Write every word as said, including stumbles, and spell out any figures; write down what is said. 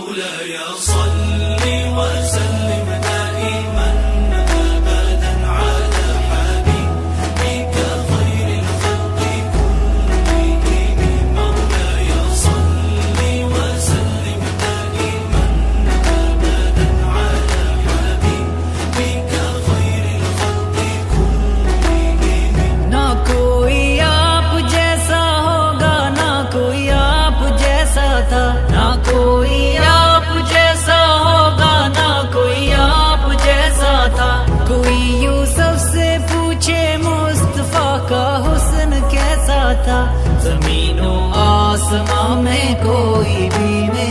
مولاي صل وسلم دائما أبدا على حبيبك خير الخلق كلهم. مولاي صل وسلم دائما أبدا على حبيبك خير الخلق كلهم. ना कोई आप जैसा होगा, ना कोई आप जैसा था, ना कोई आप जैसा होगा, ना कोई आप जैसा था। कोई यूसुफ से पूछे मुस्तफा का हुस्न कैसा था। जमीनों आसमां में कोई भी